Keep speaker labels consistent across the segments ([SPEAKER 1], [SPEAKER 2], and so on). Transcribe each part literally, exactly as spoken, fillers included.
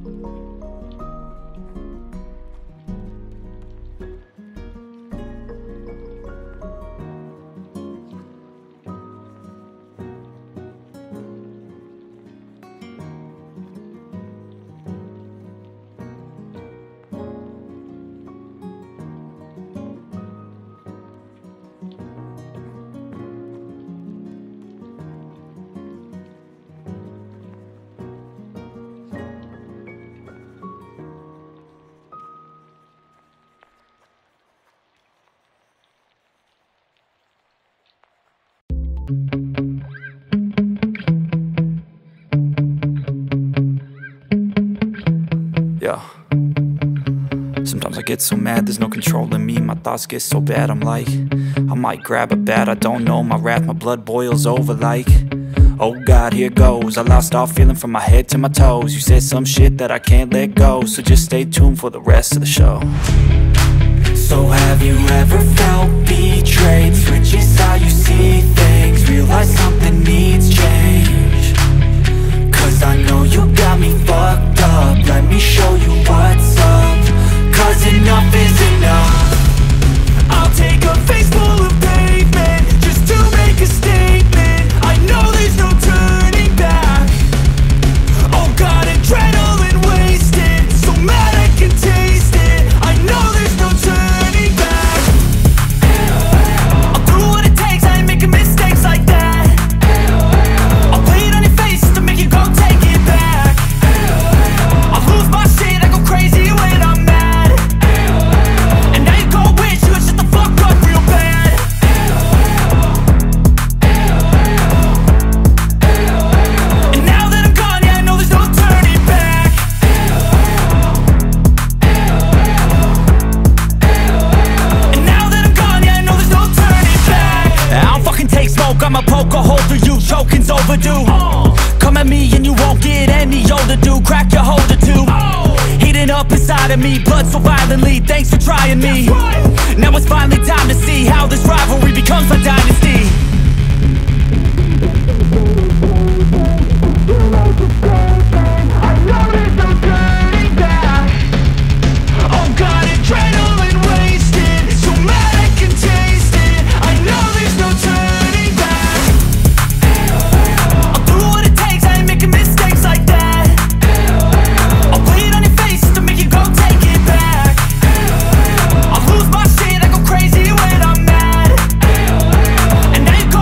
[SPEAKER 1] Yeah. Sometimes I get so mad, there's no controlling me. My thoughts get so bad, I'm like, I might grab a bat, I don't know. My wrath, my blood boils over like, oh God, here goes. I lost all feeling from my head to my toes. You said some shit that I can't let go, so just stay tuned for the rest of the show. So have you ever felt betrayed? Switches how you see things, realize something needs change. Cause I know you got me fucked up, let me show you what's up. Cause enough is enough. I'll take a face full of pavement just to make a statement. I know there's no turning back. Oh God, adrenaline wasted, so mad I can taste it. I know there's no turning back. I'll do what it takes, I ain't making mistakes like that. I'll play it on your face to make you go take it back. I'll lose my shit, I go crazy when I'm mad. And now you go wish you would shut the fuck up real bad. And now that I'm gone, yeah, I know there's no turning back. And now that I'm gone, yeah, I know there's no turning back. I don't fucking take smoke, I'ma poke a hole through you, choking's overdue. Come at me and you won't get any older, dude. Crack your holder too. Heating up inside of me, blood so violently, thanks for trying me. Now it's finally time to see how this rivalry becomes a dynasty. I know there's no turning back. Oh God, adrenaline wasted, so mad I can taste it. I know there's no turning back. I'll do what it takes, I ain't making mistakes like that. I'll play it on your face to make you go take it back. I'll lose my shit, I go crazy when I'm mad. And now you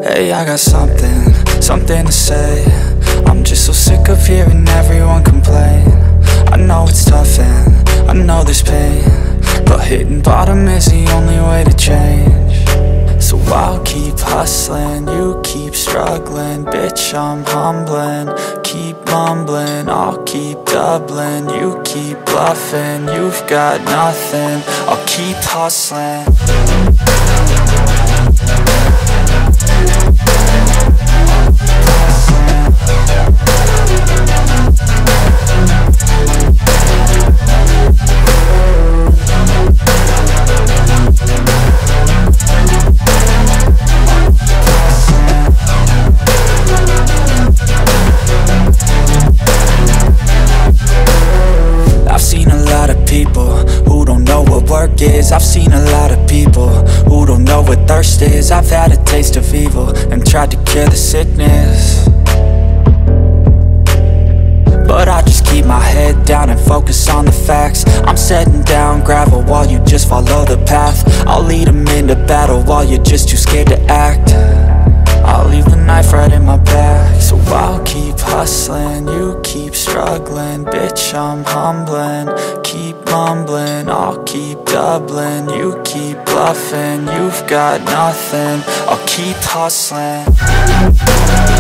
[SPEAKER 1] Hey, I got something, something to say. I'm just so sick of hearing everyone complain. I know it's tough and I know there's pain, but hitting bottom is the only way to change. So I'll keep hustling, you keep struggling. Bitch, I'm humbling, keep mumbling. I'll keep doubling, you keep bluffing. You've got nothing, I'll keep hustling. Is. I've seen a lot of people who don't know what thirst is. I've had a taste of evil and tried to cure the sickness, but I just keep my head down and focus on the facts. I'm setting down gravel while you just follow the path. I'll lead them into battle while you're just too scared to act. I'll leave the knife right in my back. So I'll keep hustling, you keep struggling. Bitch, I'm humbling, keep mumbling. I'll keep doubling, you keep bluffing. You've got nothing, I'll keep hustling.